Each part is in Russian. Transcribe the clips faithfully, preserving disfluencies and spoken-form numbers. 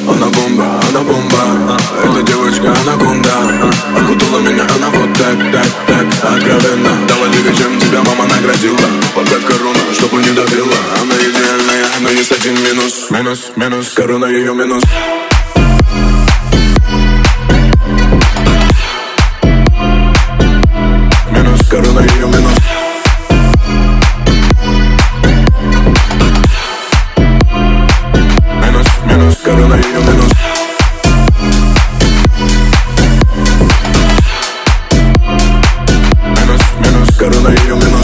Она бомба, она бомба. Эта девочка анаконда. Окутала меня она вот так, так, так, откровенно. Давай двигай, чем тебя мама наградила. Поправь корону, чтобы не добила. Она идеальная, но есть один минус. Минус, минус, корона ее минус. Минус, корона ее минус. Минус, минус, корона ее минус. Минус, минус, корона ее минус.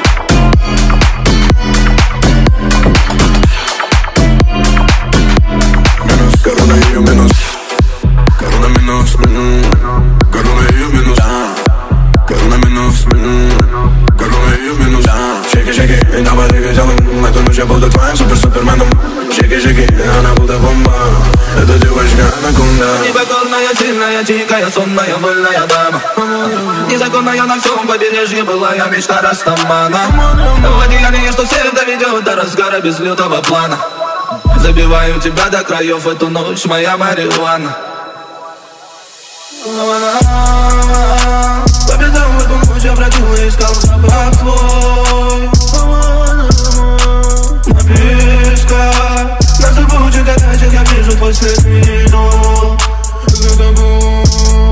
Минус, корона ее минус. Корона минус, корона ее минус. Корона минус, корона ее минус. Шейки, шейки, и давай двигай телом. Эту ночь я буду твоим супер-суперменом. Шейки, шейки, она будто бомба. Эта девочка анаконда. Непокорная, сильная, тихая, сонная, вольная дама. Незаконная на всем побережье была я мечта Растамана. В одеянии, что всех доведет до разгара без лютого плана. Забиваю тебя до краев, эту ночь моя марихуана. По пятам в эту ночь я бродил и искал запах твой. Написка на зубучек опять я вижу твой след виду. За тобой.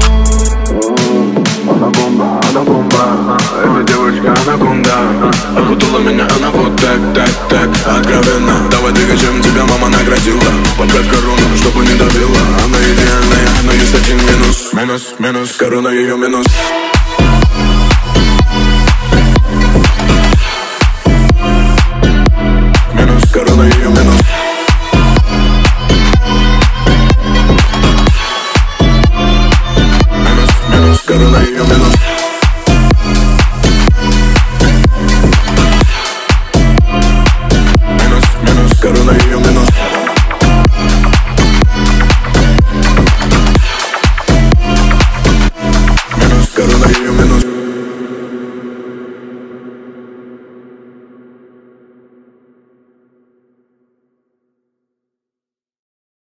Она бомба, она бомба. Эта девочка анаконда. Окутала меня она вот так, так, так, откровенно. Давай двигай, чем тебя мама наградила. Поправь корону, чтобы не добила. Она идеальная, но есть один минус. Минус, минус, корона ее минус.